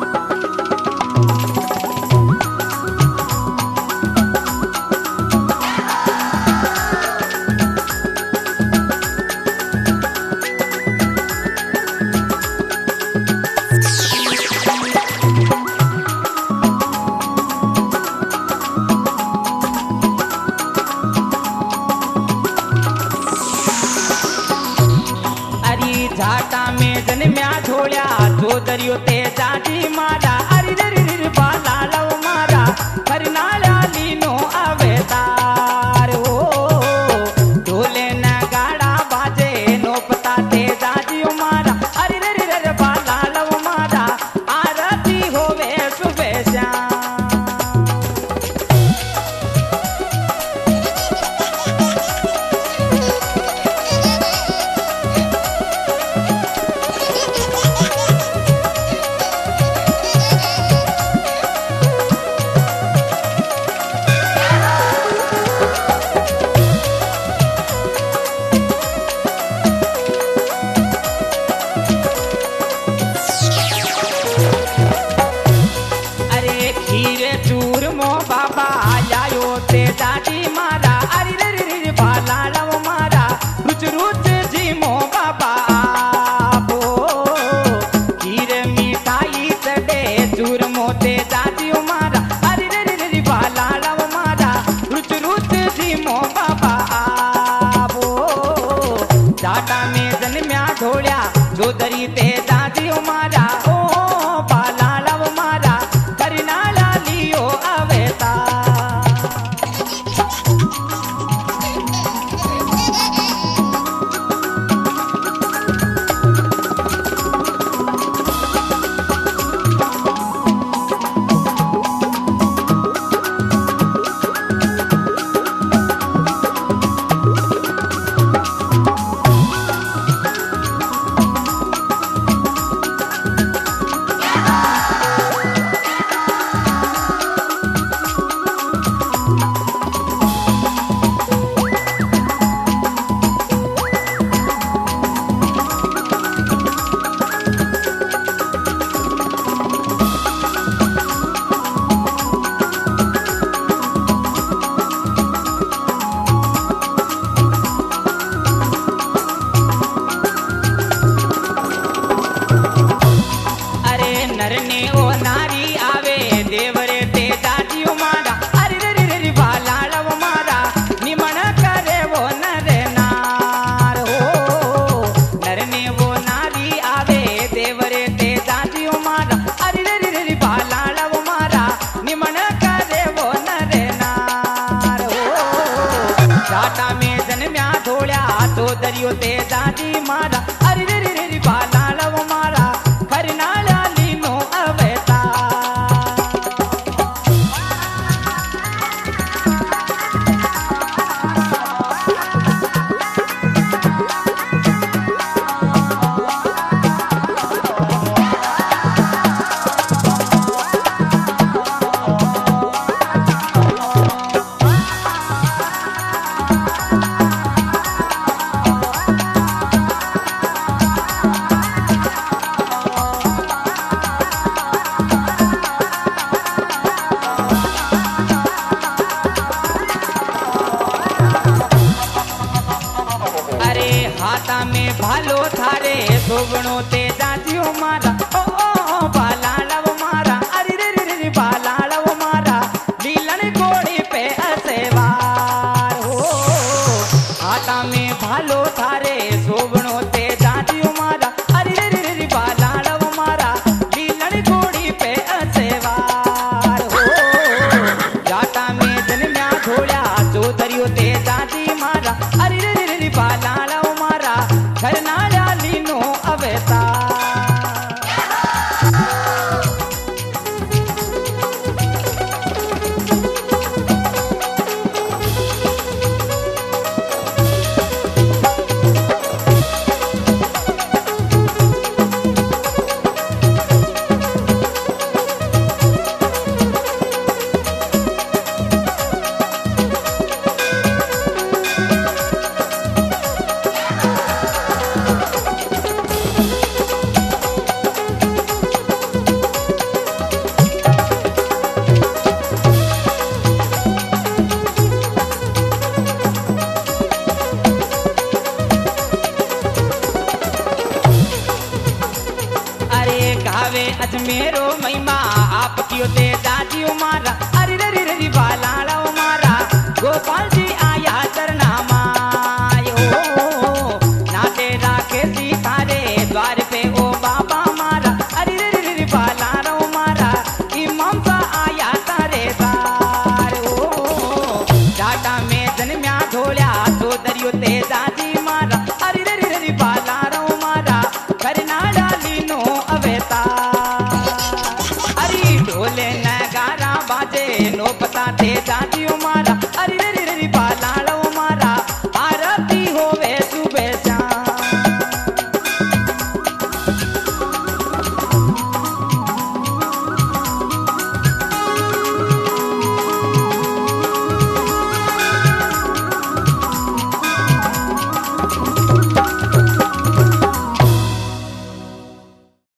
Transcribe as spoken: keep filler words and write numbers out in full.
झाटा में जन्म्या झोळ्या जो दरियो ते जाजी मारा अरे रे रे बाला लव मारा करनाळ्या लीनो अवेतार हो ढोले न गाड़ा बाजे नो पता ते जाजी मारा अरे रे रे बाला लव मारा आरती होवे सुबह श्याम। बाबा आयो ते दादी मारा अरे रे रे बाला लव मारा रुच रुच जी मो बाबा आपो खीर मिठाई चढ़े चूर मोते दादी मारा अरे रे रे बाला लव मारा रुच रुच जी मो बाबा आपो जाटा में जन्म्या ढोळ्या जो दरी ते दादी मारा ओ बाला लव मारा करनाळा लियो अवेता। नरने ओ नारी आवे देवरे ते दादी मारा अरे रे रे बाला लव मारा निमण करे वो नर नार हो नरने वो नारी आवे देवरे ते दादी मारा अरे रे रे बाला लव मारा निमण करे वो नर नार हो जाटा में जन्म्या ढोळ्या तो दरियो ते दादी मारा अरे रे रे बाला लव मारा करनाळ्या हाथा में भालो थारे सोगणो ते दादियो मारा ओ ओ बाला लव मारा अरे रे रे बाला लव मारा लीलन घोड़ी पे असेवार हो हाथा में भालो थारे सोगणो ते दादियो मारा अरे रे रे बाला लव मारा लीलन घोड़ी पे असेवार हो जाटा में जन्म्या ढोळ्या जो दरियो ते दादी मारा अरे रे रे बाला करनाळ्या लीनो अवेता। गावे अजमेरो महिमा आप कियो ते दादी मारा अरे रे रे रे बालाड़ा मारा गोपाल